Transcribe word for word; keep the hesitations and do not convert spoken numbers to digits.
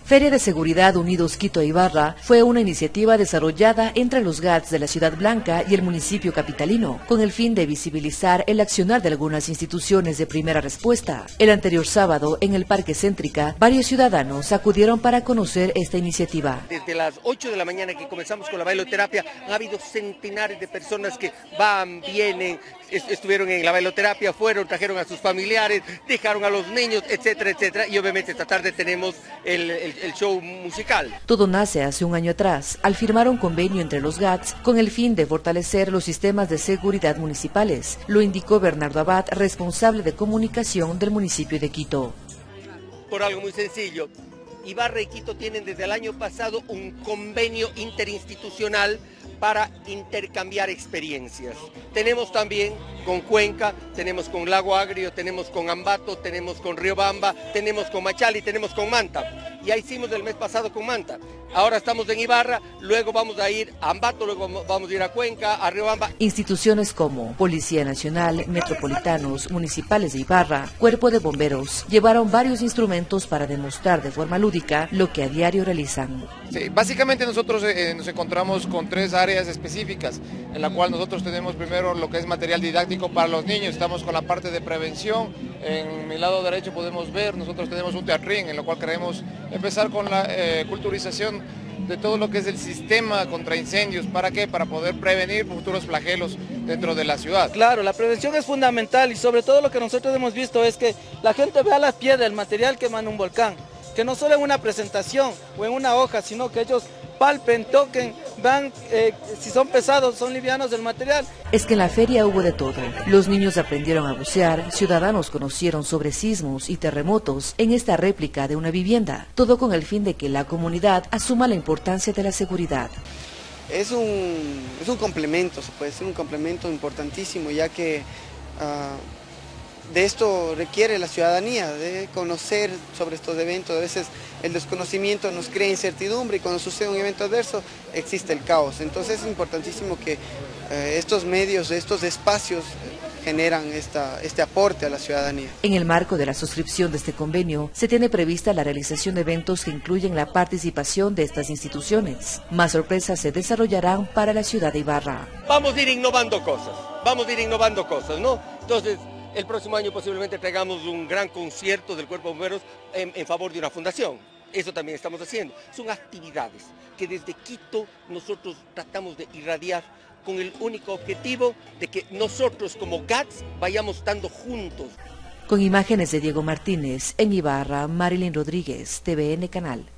Feria de Seguridad Unidos Quito e Ibarra fue una iniciativa desarrollada entre los G A T S de la Ciudad Blanca y el municipio capitalino, con el fin de visibilizar el accionar de algunas instituciones de primera respuesta. El anterior sábado, en el Parque Céntrica, varios ciudadanos acudieron para conocer esta iniciativa. Desde las ocho de la mañana que comenzamos con la bailoterapia, ha habido centenares de personas que van, vienen, estuvieron en la bailoterapia, fueron, trajeron a sus familiares, dejaron a los niños, etcétera, etcétera, y obviamente esta tarde tenemos el, el el show musical. Todo nace hace un año atrás, al firmar un convenio entre los G A T S con el fin de fortalecer los sistemas de seguridad municipales, lo indicó Bernardo Abad, responsable de comunicación del municipio de Quito. Por algo muy sencillo, Ibarra y Quito tienen desde el año pasado un convenio interinstitucional para intercambiar experiencias. Tenemos también con Cuenca, tenemos con Lago Agrio, tenemos con Ambato, tenemos con Riobamba, tenemos con Machala y tenemos con Manta. Ya hicimos el mes pasado con Manta. Ahora estamos en Ibarra, luego vamos a ir a Ambato, luego vamos a ir a Cuenca, a Riobamba. Instituciones como Policía Nacional, Metropolitanos, Municipales de Ibarra, Cuerpo de Bomberos, llevaron varios instrumentos para demostrar de forma lúdica lo que a diario realizan. Sí, básicamente nosotros eh, nos encontramos con tres áreas específicas, en la cual nosotros tenemos primero lo que es material didáctico para los niños, estamos con la parte de prevención. En mi lado derecho podemos ver, nosotros tenemos un teatrín en lo cual queremos empezar con la eh, culturización de todo lo que es el sistema contra incendios. ¿Para qué? Para poder prevenir futuros flagelos dentro de la ciudad. Claro, la prevención es fundamental y sobre todo lo que nosotros hemos visto es que la gente vea las piedras, el material que emana un volcán, que no solo en una presentación o en una hoja, sino que ellos palpen, toquen, vean eh, si son pesados, son livianos del material. Es que en la feria hubo de todo. Los niños aprendieron a bucear, ciudadanos conocieron sobre sismos y terremotos en esta réplica de una vivienda, todo con el fin de que la comunidad asuma la importancia de la seguridad. Es un, es un complemento, se puede decir un complemento importantísimo, ya que uh, de esto requiere la ciudadanía, de conocer sobre estos eventos. A veces el desconocimiento nos crea incertidumbre y cuando sucede un evento adverso existe el caos. Entonces es importantísimo que eh, estos medios, estos espacios generan esta, este aporte a la ciudadanía. En el marco de la suscripción de este convenio, se tiene prevista la realización de eventos que incluyen la participación de estas instituciones. Más sorpresas se desarrollarán para la ciudad de Ibarra. Vamos a ir innovando cosas, vamos a ir innovando cosas, ¿no? Entonces, el próximo año posiblemente traigamos un gran concierto del Cuerpo de Bomberos en, en favor de una fundación. Eso también estamos haciendo. Son actividades que desde Quito nosotros tratamos de irradiar con el único objetivo de que nosotros como G A T S vayamos estando juntos. Con imágenes de Diego Martínez, en Ibarra, Marilyn Rodríguez, T V N Canal.